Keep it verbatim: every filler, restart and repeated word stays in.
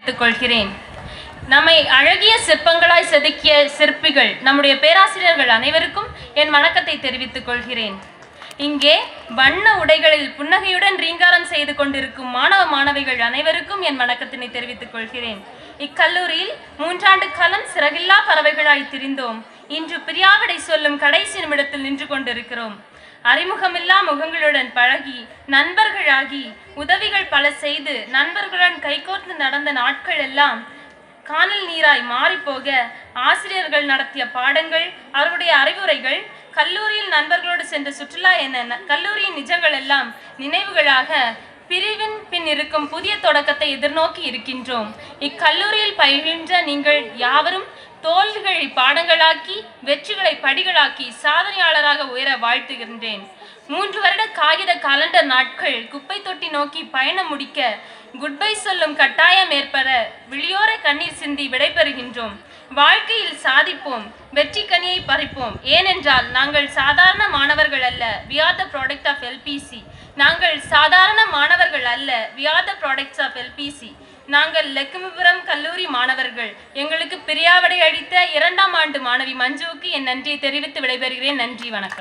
கொள்கிறேன். நம்மை அழகிய சிற்பங்களாய் செதுக்கிய சிற்பிகள் நம்முடைய பேராசிரியர்கள் அனைவருக்கும் என் வணக்கத்தை தெரிவித்துக் கொள்கிறேன். இங்கே வண்ண உடைகளில் புன்னகையுடன் ரீங்காரம் செய்து கொண்டிருக்கும் மாணவ மாணவிகள் அனைவருக்கும் என் வணக்கத்தினை தெரிவித்துக் கொள்கிறேன். இக்கல்லூரியில் மூன்றாண்டு காலம் சிறகில்லா பறவைகளாய் திரிந்தோம். இன்று பிரியாவிடை சொல்லும் கடைசி நிமிடத்தில் நின்று கொண்டிருக்கிறோம். அறிமுகமில்லா முகங்களுடன் பழகி நண்பர்களாகி உதவிகள் பல செய்து நண்பர்களுடன் கைகோர்த்து நடந்த நாட்கள் எல்லாம் காணல் நீராய் மாறிப்போக ஆசிரியர்கள் நடத்திய பாடங்கள், அவர்களுடைய அறிவுரைகள், கல்லூரியில் நண்பர்களோடு சென்ற சுற்றுலா என கல்லூரியின் நிஜங்கள் எல்லாம் நினைவுகளாக பிரிவின் பின் இருக்கும் புதிய தொடக்கத்தை எதிர்நோக்கி இருக்கின்றோம். இக்கல்லூரியில் பயின்ற நீங்கள் யாவரும் தோல்விகளை பாடங்களாக்கி வெற்றிகளை படிகளாக்கி சாதனையாளராக உயர வாழ்த்துகின்றேன். மூன்று வருட காகித காலண்டர் நாட்கள் குப்பை தொட்டி நோக்கி பயணம் முடிக்க குட்பை சொல்லும் கட்டாயம் ஏற்பட விழியோர கண்ணீர் சிந்தி விடைபெறுகின்றோம். வாழ்க்கையில் சாதிப்போம், வெற்றி கனியை பறிப்போம். ஏனென்றால் நாங்கள் சாதாரண மாணவர்கள் அல்ல, we are the product of L P C. நாங்கள் சாதாரண மாணவர்கள் அல்ல, we are the products of L P C. நாங்கள் லட்சுமிபுரம் கல்லூரி மாணவர்கள். எங்களுக்கு பிரியாவிடை அளித்த இரண்டாம் ஆண்டு மாணவி மஞ்சுவுக்கு என் நன்றியை தெரிவித்து விடைபெறுகிறேன். நன்றி, வணக்கம்.